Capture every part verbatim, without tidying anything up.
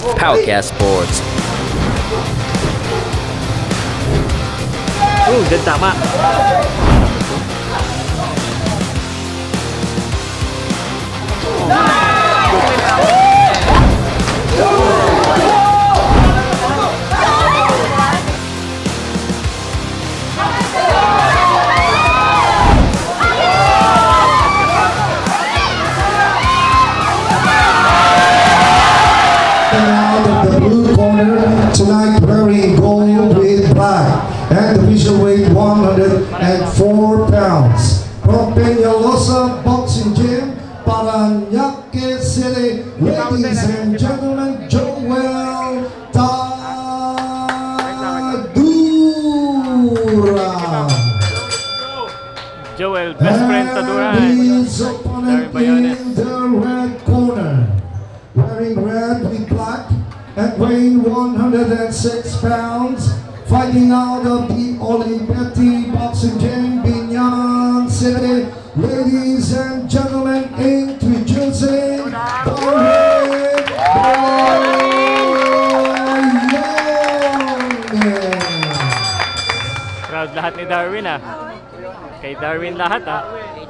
Powercast Sports. Uh, dan tama. Out of the blue corner tonight, wearing gold with black and division weight one hundred four pounds from Peñalosa Boxing Gym, Parañaque City. Ladies and gentlemen, Joel Tadura. Joel, best friend Tadura. And his opponent in the red corner, wearing red with black and weighing one hundred six pounds, fighting out of the Olivetti Boxing Gym, Binyan City. Ladies and gentlemen, introducing Darwin Boyones. Proud lahat ni Darwin ah. Kay Darwin lahat ah.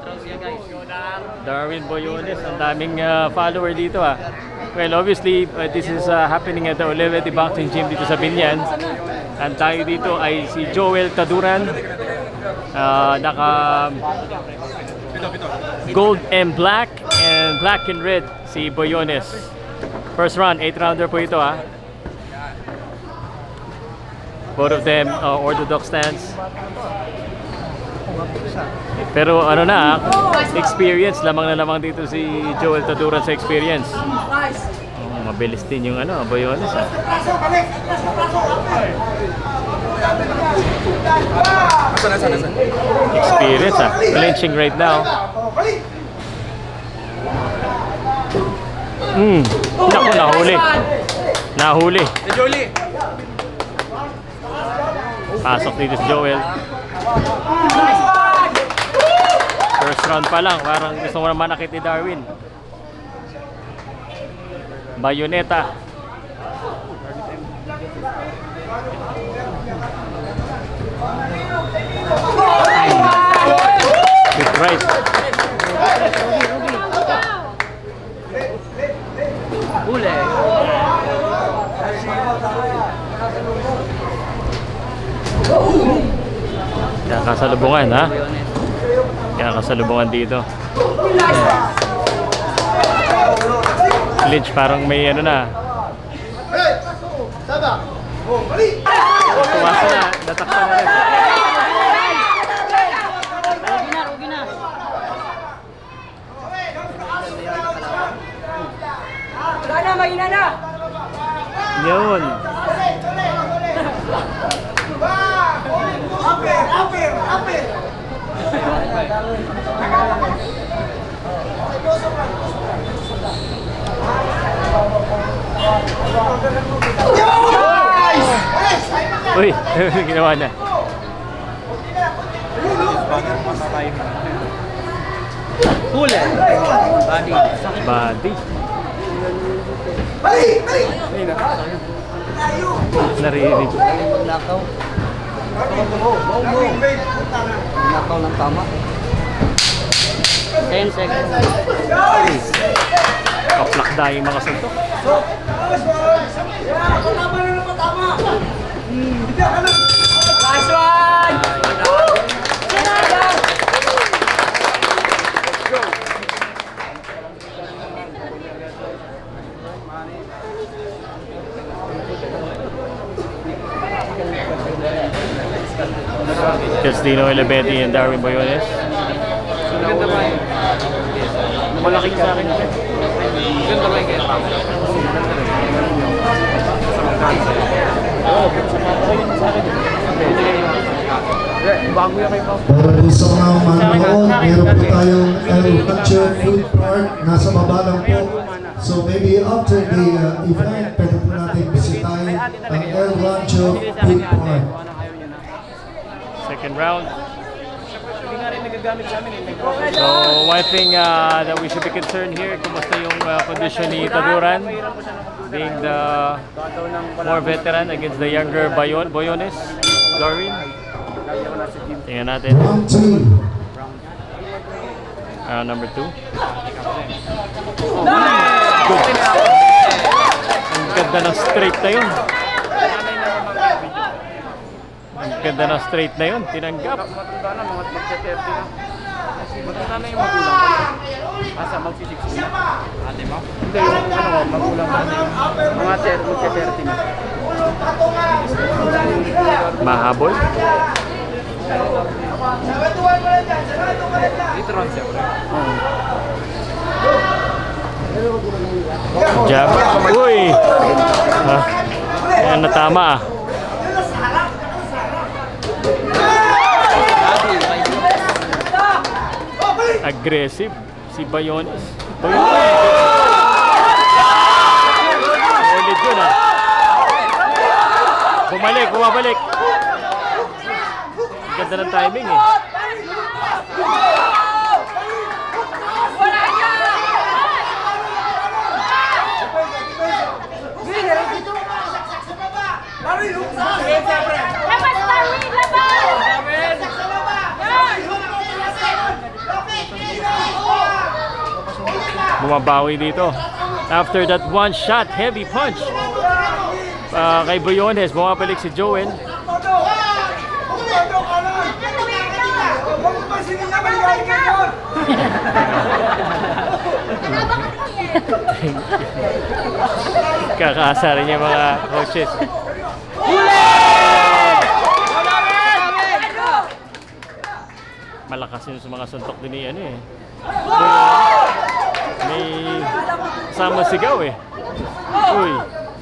Darwin Boyones, ang daming uh, follower dito ah. Well, obviously, uh, this is uh, happening at the Olivetti Boxing Gym dito sa Binyan. And tayo dito ay si Joel Taduran. Uh, naka gold and black and black and red si Boyones. First round, eight rounder po ito ah. Both of them uh, orthodox stance. Pero ano na, experience, lamang na lamang dito si Joel Taduran sa experience. Oh, mabilis din yung ano, Boyones ah. Experience ah, clinching right now. Hmm, naku, nahuli. Nahuli. Pasok dito si Joel. First round pa lang, parang gusto mo naman nakit ni Darwin. Bayoneta. Good right. Huli. Kaya kasalubungan ha. Kaya kasalubungan dito. Lynch parang may ano na. Kumasa na, natakpan na rin. Rugi na, wala na, mahina na. Yun. Upper, upper, upper. Uy, ginawa na. Huli. Body. Body. Narinig. Nakaw. Nakaw ng tama. ten seconds. Kaplakda yung mga suntok. Nice one! Justino Olivetti and Darwin Boyones. Malaking sa akin ito. Ganda ba yung kaya? Oo, sa akin. Bago yan kayo pa. Para po sa mga manood, meron po tayong El Rancho Food Park, nasa baba lang po. So maybe after the uh, event, pwede po natin bisitahin ang El Rancho Food Park. Second round. So one thing uh, that we should be concerned here, kumusta yung uh, condition ni Taduran? being the more veteran against the younger Bayon, Boyones, Darwin. Tingnan natin. Round two. Uh, number two. Ang ganda ng straight na yun. Ang ganda ng straight na yun. Tinanggap. Matanda na, mga mag-thirty na. Matanda na yung magulang. Asa, mag-sixty na. Ate mo? Hindi, yung ano, magulang pa na yung mga mag-thirty na. Mahabol. Dito ron siya. Jab. Uy! Ah, ayan, natama ah. Aggressive si Bayones. Bayones! Ulit yun ah. Bumalik, bumabalik. Ganda ng timing eh. Bumabawi dito. After that one shot, heavy punch uh, kay Bayones, bumabalik si Joel. Kakaasa rin yung mga coaches. Malakas yun sa mga suntok din ni ano eh. May sama sigaw eh. Uy.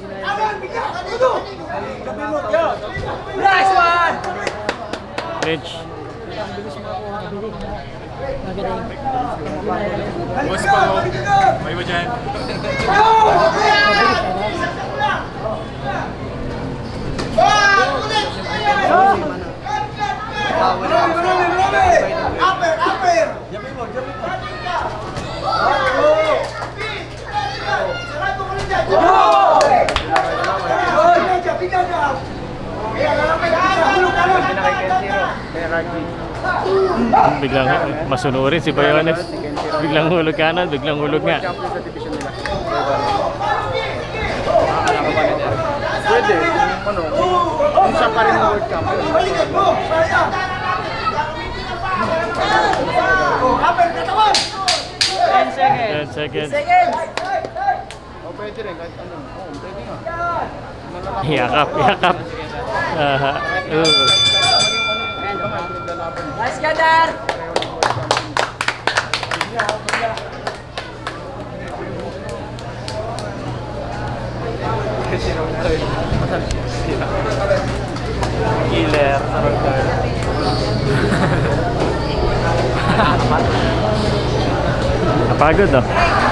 Rich. Boss pa mo. May mo dyan. Biglang masunurin si Bayones. Biglang hulog kanan, biglang hulog nga. Pwede, ano, kung siya pa rin ng World Cup. ten seconds. ten seconds. O pwede rin, kahit ano. Oo, pwede nga. Yakap, yakap. Uh, uh. Nice ka, Dar! Killer. Napagod no?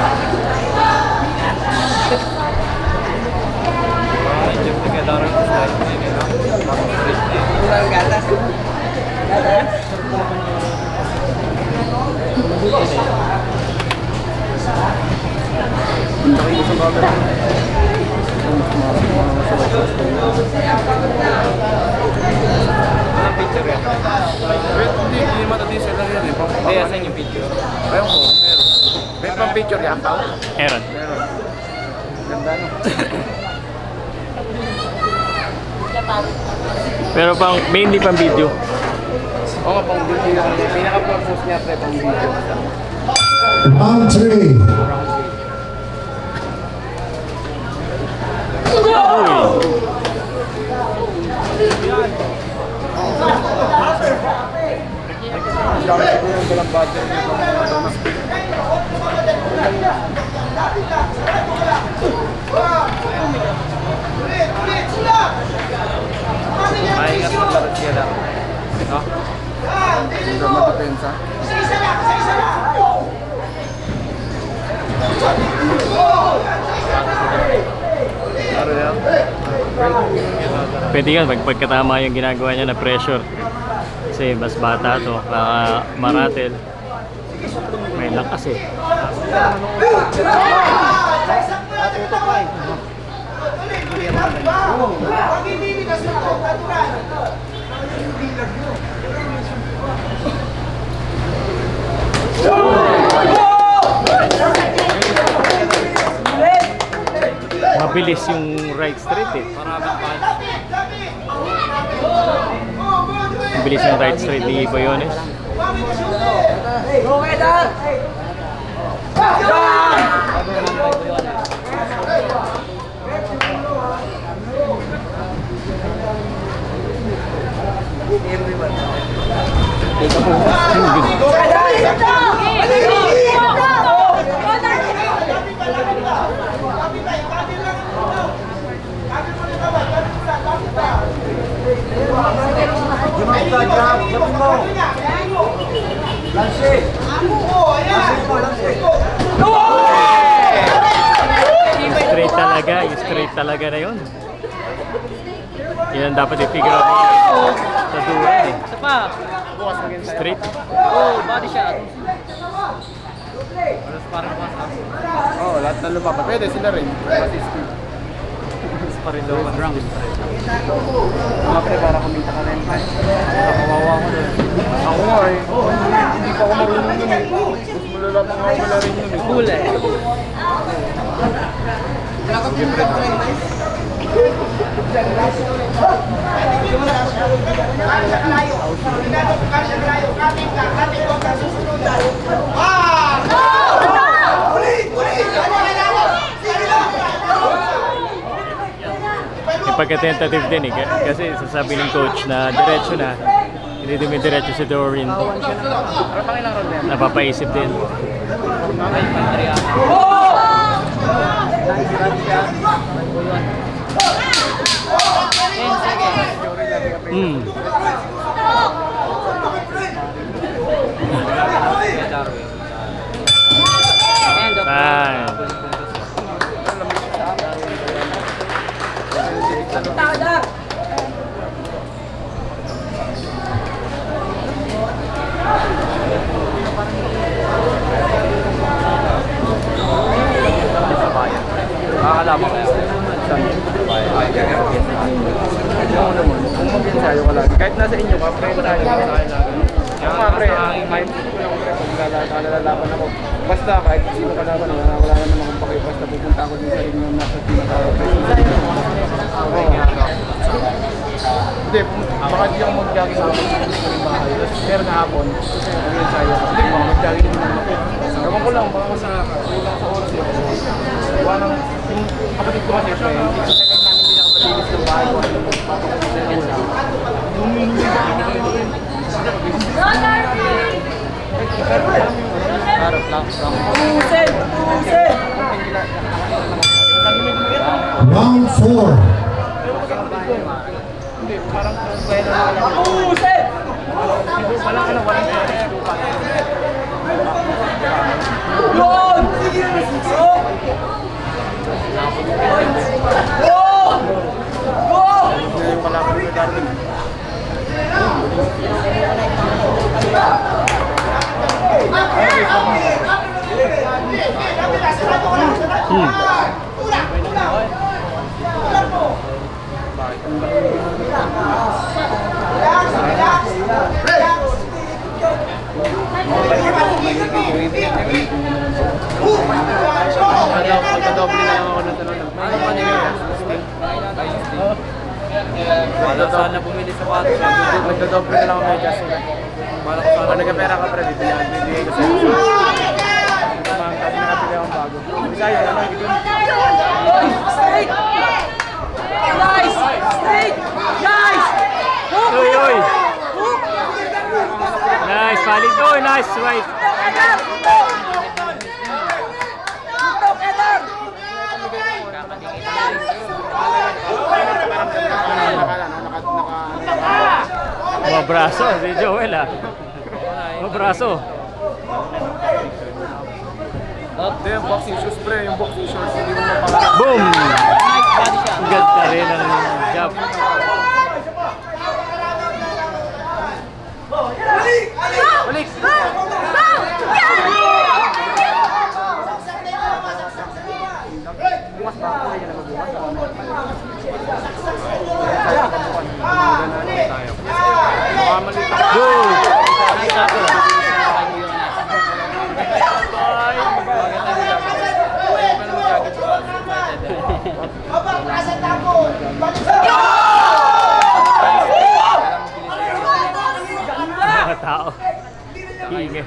Walang picture yan. Hindi, hindi matati sila rin eh. Hindi, asan yung picture? Ayaw ko, meron. May pang picture yan, tao? Meron. Meron. Ganda no? Pero pang mainly pang video. Oo nga, pang video. Pinaka-purpose niya pre, pang video. Round three. Dami siguro yung dalang budget niya pang mga damas. Maingat mo laro siya lang. No? Hindi matapensa. Laro yan. Pwede yan, pag pagkatama yung ginagawa niya na pressure. Kasi mas bata to, baka maratel. May lakas eh. Mabilis yung right straight eh. Mabilis yung right straight ni Bayones. Straight talaga, straight talaga na yun. Yan ang dapat i-figure out sa duwa eh. Straight. Oh, body shot. Oh, lahat na lupa. Pwede sila rin. Pa rin daw ang drunk. Mga pre, para kumita ka rin. Nakawawa ko doon. Ako nga eh. Hindi pa ako marunong yun eh. Mas malala pa nga wala rin yun eh. Cool eh. Pagka-tentative din eh, kasi sasabi ng coach na diretso na, hindi dumidiretso si Dorin. Napapaisip din. Mm. Fine. Nakakalaman ko yan. Kung mag-ensayo ka lang, kahit nasa inyo ka, pre, tayo ka sa akin lagi. Yung mga pre, mindset ko lang pre, kung lalalaban ako. Basta kahit sino ka laban, wala naman akong pakiyo. Basta pupunta ako din sa ring yung nasa team na pre. Hindi, baka di ako mag-jogging sa bahay. Pero na hapon, mag-ensayo ako. Hindi, baka mag-jogging naman ako. Ewan ko lang, baka sa kulang sa oras yun. Iwan ng, yung kapatid ko kasi, pre, hindi sa tagal namin hindi nakapalilis ng bahay ko. Ano yung papakapit sa inyo? Yung minuwi ko, hindi ko rin. Harap lang. Pusin! Pusin! Round four. Hindi, parang kaya na lang. Pusin! Walang ka na, walang ka na. Yun! Sige! Go! Go! Yung kalaban ni Darwin. Magka-doble na lang ako ng tanong. Ano pa niya yun? Wala saan na bumili sa pato. Magka-doble na lang ako may adjust. Kung nagka-pera ka pre, bibigay ko sa'yo. Kasi nakapili akong bago. Bisaya, ano? Straight! Guys! Straight! Guys! Uy, uy! Nice, valid. Oh, nice, right. Mabraso, si Joel ah. Mabraso. Hindi, yung boxing shoes pre, yung boxing shoes, hindi mo mapakala. Boom! Ang ganda rin ang jab. Balik! Bukas ba ako yan na magbukas? Boom! Mga tao. Hingi.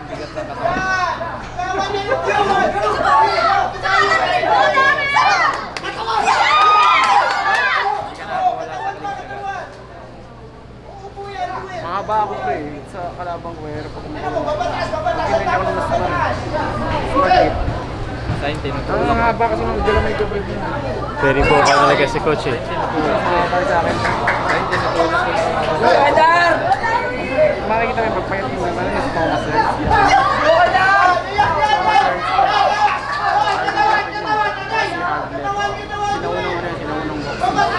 Mahaba ako pre, sa kalabang ko eh. Pag hindi ako naman sa mga. Ang haba kasi mga dala may gabay din. Very vocal talaga si coach eh. Makikita mo yung pagpayat mo naman yung Thomas eh. Sinaunang ano yan, sinaunang box.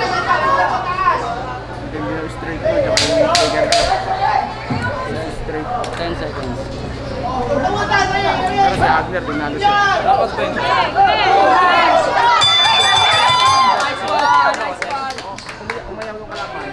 Hindi yung straight mo, tsaka yung figure cut. Straight. ten seconds. Pero si Adler, dinalo siya. Tapos bench. Umayang yung kalaban.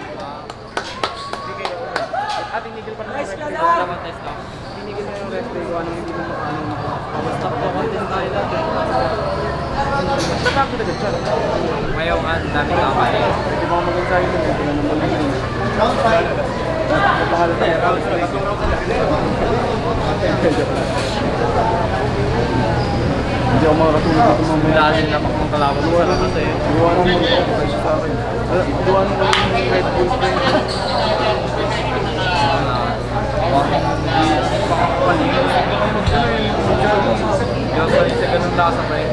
At tinigil pa rin yung referee. Tinigil na yung referee kung anong hindi mo makaano. Stop po, contest tayo natin. Ba't ako na ganda? Mayaw nga, dami kamay. Hindi mo maganda sa'yo nun. Hindi mo maganda. Napahala tayo. Hindi ako makakatulog dito mamaya. Dahil lang akong kalaban. Wala kasi. Iwanan mo rin ako kasi sa akin. Iwanan mo rin yung Red Bull friend. Yung sa isa ganun lasa pa eh.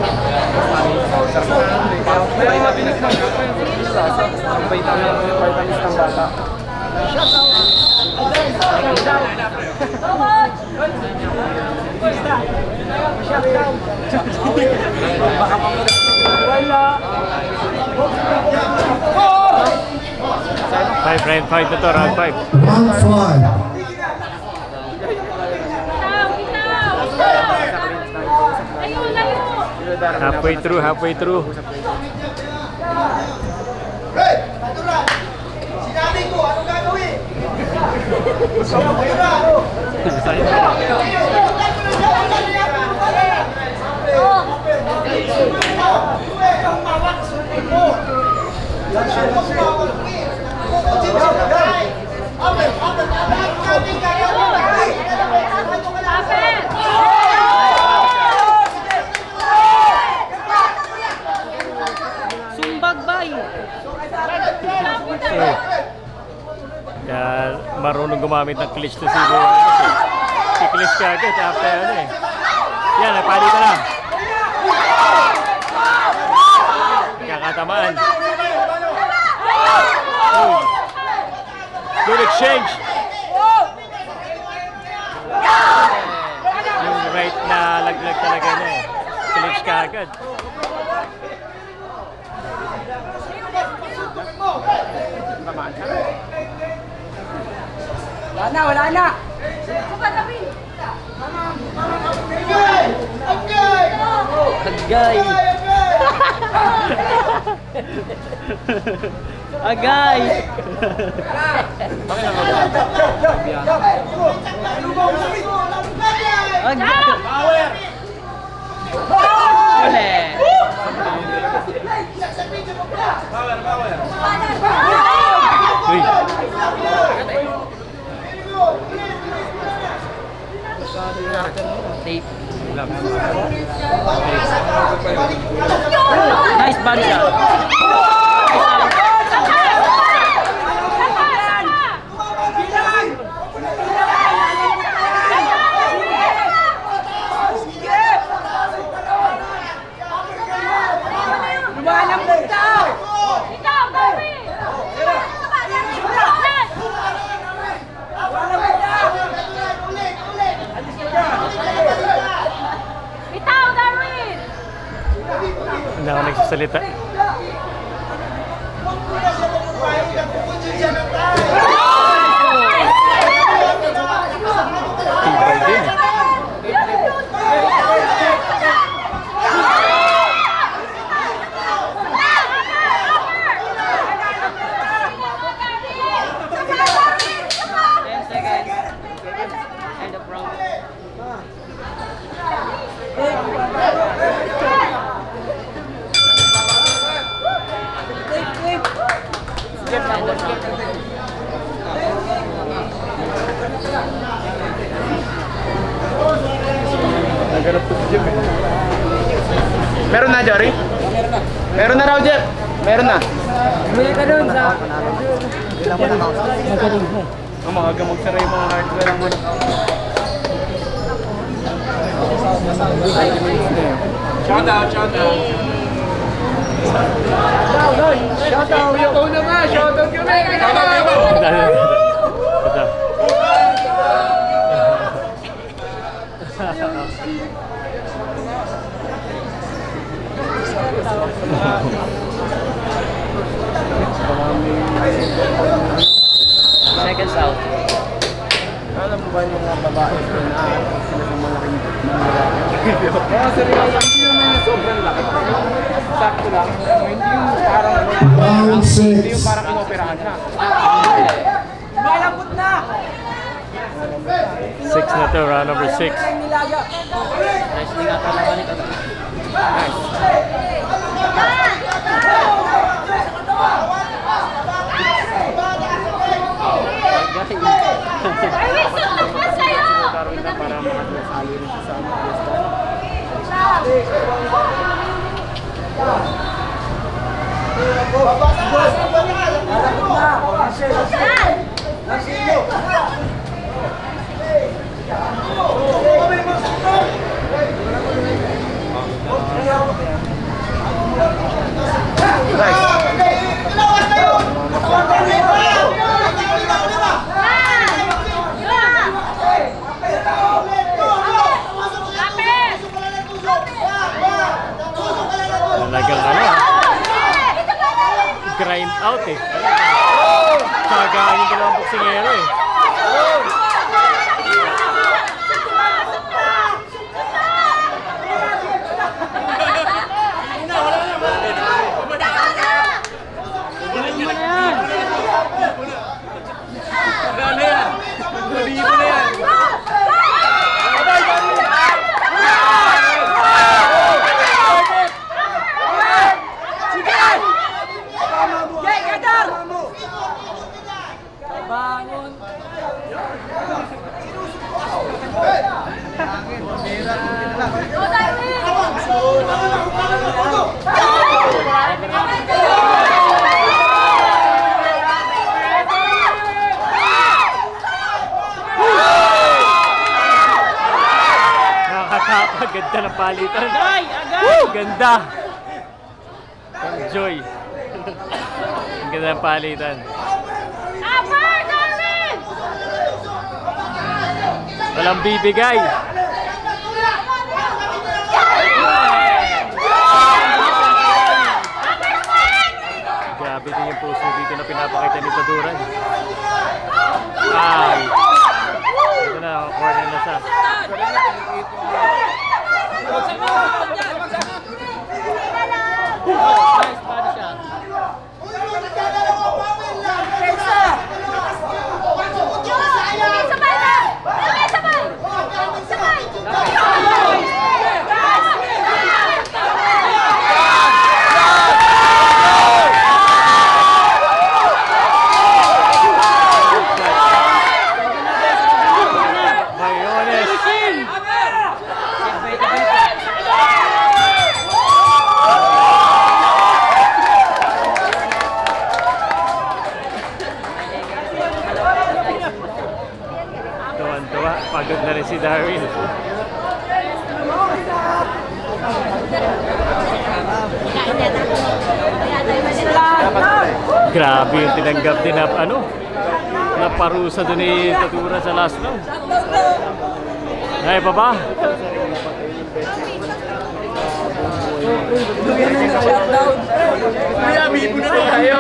Kaya vitamin ng lasa. Ang vitamins ng bata. Shut out! Shut down! Wala! Five, round five na to, round five. Round five. Halfway through, halfway through. Hey! Natural! Sinabi ko, anong gagawin? Gusto mo ko yun, ano? Kaya marunong gumamit ng clutch to si Bo. Si-clutch ka agad after ano eh. Yan, nagpali ka na. Kakatamaan. Oh. Good exchange. Yung right na laglag talaga niya eh. Clutch ka agad. Wala na, wala na! Agay! Agay! Agay! Uli! Uy! Tape. Nice body shot. Lumalang mo ikaw! Ikaw, Darwin! Bitaw, Darwin! Hindi ako nagsasalita. Tibay din eh. ten seconds. End of round. Naganap po si Jim eh. Meron na, Jory? Meron na raw, Jeff. Meron na. Bumili ka doon sa... Ang mga magsara yung mga hardware lang mo. Shout out, shout out. Shout out! Ikaw na nga! Shout out kami! Shout out, Bebo! Seconds out. Alam mo ba yung mga babae ko na sila ng malaking mga mga seryoso, hindi naman yung sobrang laki. Sakto lang. Hindi yung parang ano, Round hindi yung six. parang inoperahan na. Malambot na! Six na to, round number six. Nice din ata naman ito. Nice. Darwin, sumakas kayo! Darwin na para makasali rin siya sa mga piyesta. Talagang ano, grind out eh. Tsagaan yung dalawang boksingero eh. Ganda ng palitan. Agay! Agay! Woo! Ganda! Enjoy! Ang ganda ng palitan. Upper, Darwin! Walang bibigay. Grabe din yung puso dito na pinapakita ni Taduran. Ay! Ito na, corner na siya. Nice body shot. Sabay na! Sabay, sabay! Sabay! Mayones! Tuwan-tuwa, pagod na rin si Darwin. Grabe yung tinanggap din na ano, na parusa doon ni Taduran sa last round. Ay, pa ba? Kuya, bibo na tayo!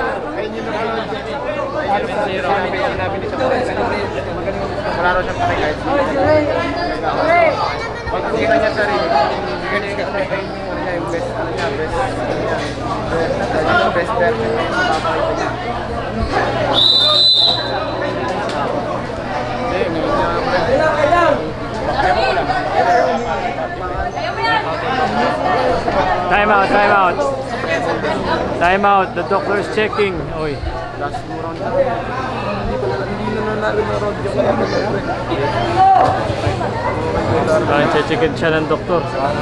Wala raw siyang pakay kahit pag kita niya sa rin, hindi niya kasi ano niya yung best, ano niya, best, ano niya, best, best version niya yung papakita niya. Hindi, may niya, kaya mo lang. Time out, time out. Time out. The doctor is checking. Oy. Last two round na. Hindi pa na, hindi na nanalo na round yung Kaya checkin siya ng doktor.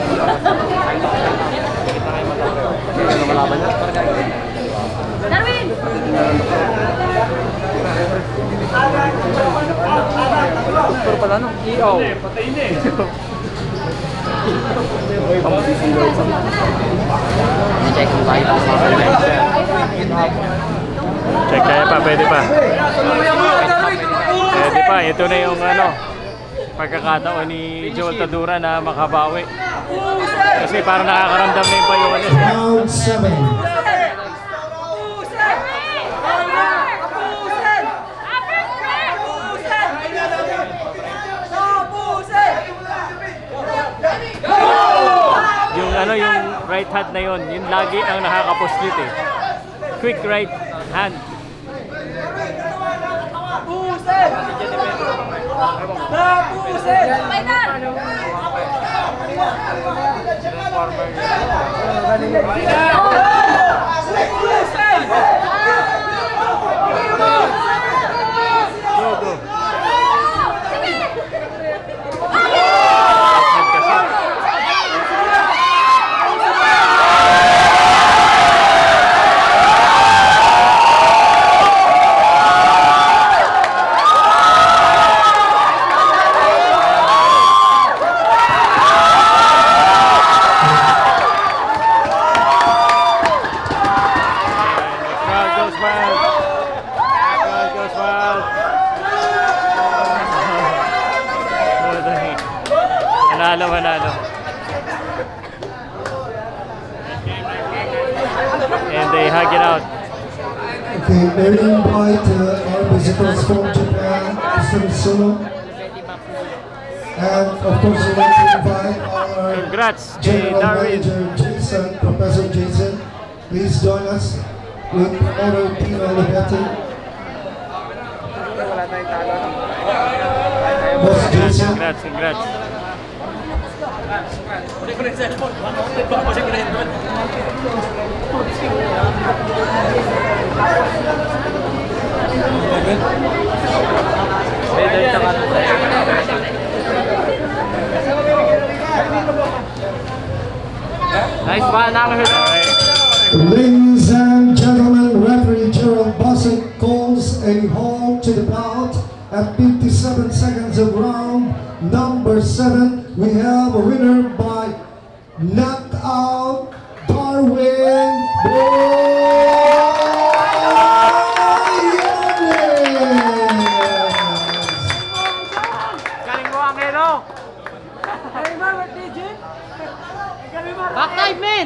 ano malaban niya? Darwin! Doktor pala no? Iyo. Patay na eh. Check mo tayo. Check kaya pa, pwede pa. Pwede pa, ito na yung ano, pagkakataon ni Joel Tadura na makabawi. Kasi parang nakakaramdam na yung Bayones. Round seven. Yung ano, yung right hand na yun, yun lagi ang nakakapuslit eh. Quick right hand. Go, go. Manalo, manalo. And they hug it out. Okay, may we invite uh, our visitors from Japan, Mister Mitsuno. And of course, we'd like to invite our Congrats, kay General Darwin. Manager Jason, Professor Jason. Please join us with Honor Pino Olivetti. Wala tayong talo. Boss Jason. Congrats, congrats. Nice one, Okay. Ladies and gentlemen, referee Gerald Bossett calls a halt to the bout at fifty-seven seconds of round number seven. We have a winner by knockout, Darwin Back dive, man!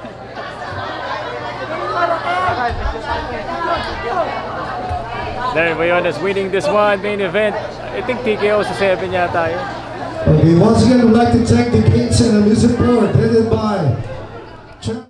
There, Bayones winning this one main event. I think T K O sa seven yata yun. Okay, once again, we'd like to thank the Gates and the Music Board headed by